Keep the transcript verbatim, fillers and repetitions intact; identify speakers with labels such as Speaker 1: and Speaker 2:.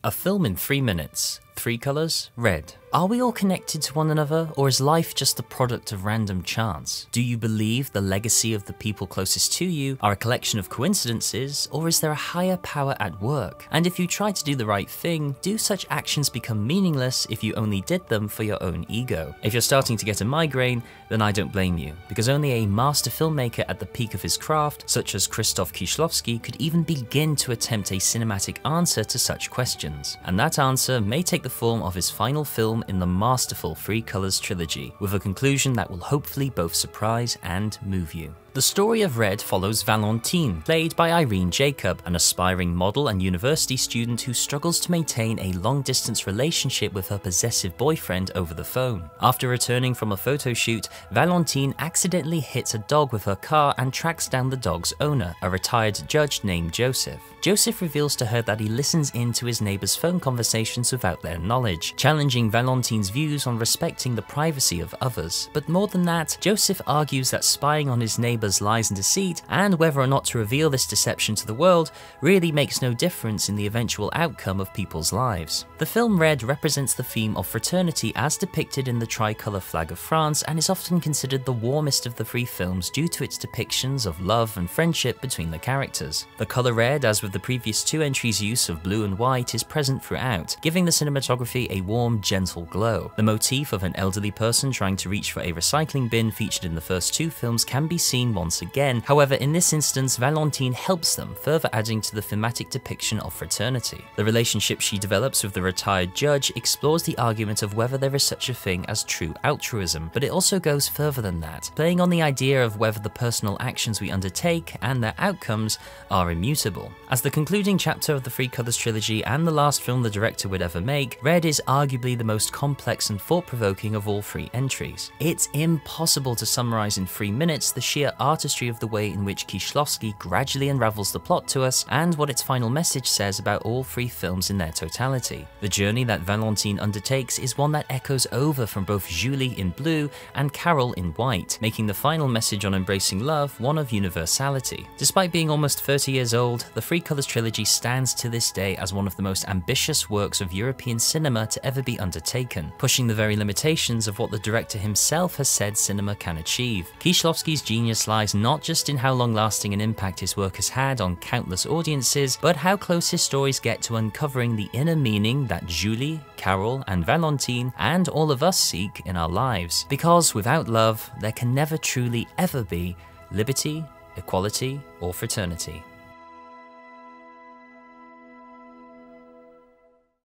Speaker 1: A film in three minutes. Three colors, red. Are we all connected to one another, or is life just the product of random chance? Do you believe the legacy of the people closest to you are a collection of coincidences, or is there a higher power at work? And if you try to do the right thing, do such actions become meaningless if you only did them for your own ego? If you're starting to get a migraine, then I don't blame you, because only a master filmmaker at the peak of his craft, such as Krzysztof Kieślowski, could even begin to attempt a cinematic answer to such questions. And that answer may take the form of his final film in the masterful Three Colors trilogy, with a conclusion that will hopefully both surprise and move you. The story of Red follows Valentine, played by Irene Jacob, an aspiring model and university student who struggles to maintain a long-distance relationship with her possessive boyfriend over the phone. After returning from a photo shoot, Valentine accidentally hits a dog with her car and tracks down the dog's owner, a retired judge named Joseph. Joseph reveals to her that he listens in to his neighbor's phone conversations without their knowledge, challenging Valentine's views on respecting the privacy of others. But more than that, Joseph argues that spying on his neighbor's lies and deceit, and whether or not to reveal this deception to the world, really makes no difference in the eventual outcome of people's lives. The film Red represents the theme of fraternity as depicted in the tricolour flag of France, and is often considered the warmest of the three films due to its depictions of love and friendship between the characters. The colour red, as with the previous two entries' use of blue and white, is present throughout, giving the cinematography a warm, gentle glow. The motif of an elderly person trying to reach for a recycling bin featured in the first two films can be seen once again. However, in this instance, Valentine helps them, further adding to the thematic depiction of fraternity. The relationship she develops with the retired judge explores the argument of whether there is such a thing as true altruism, but it also goes further than that, playing on the idea of whether the personal actions we undertake and their outcomes are immutable. As the concluding chapter of the Three Colors trilogy and the last film the director would ever make, Red is arguably the most complex and thought-provoking of all three entries. It's impossible to summarize in three minutes the sheer artistry of the way in which Kieślowski gradually unravels the plot to us and what its final message says about all three films in their totality. The journey that Valentine undertakes is one that echoes over from both Julie in blue and Carol in white, making the final message on embracing love one of universality. Despite being almost thirty years old, the Three Colors trilogy stands to this day as one of the most ambitious works of European cinema to ever be undertaken, pushing the very limitations of what the director himself has said cinema can achieve. Kieślowski's genius lies not just in how long-lasting an impact his work has had on countless audiences, but how close his stories get to uncovering the inner meaning that Julie, Carol, and Valentine, and all of us seek in our lives. Because without love, there can never truly ever be liberty, equality, or fraternity.